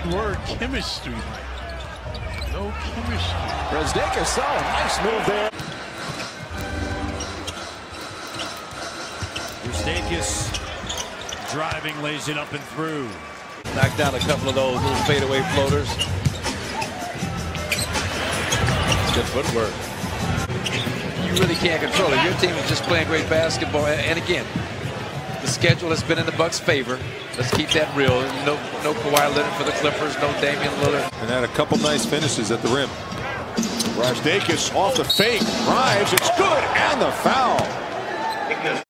Pure chemistry. No chemistry. Brazdeikis, nice move there. Brazdeikis driving, lays it up and through. Knocked down a couple of those little fadeaway floaters. Good footwork. You really can't control it. Your team is just playing great basketball. And again, the schedule has been in the Bucks' favor. Let's keep that real. No Kawhi Leonard for the Clippers. No Damian Lillard. And had a couple nice finishes at the rim. Brazdeikis off the fake, drives, it's good, and the foul.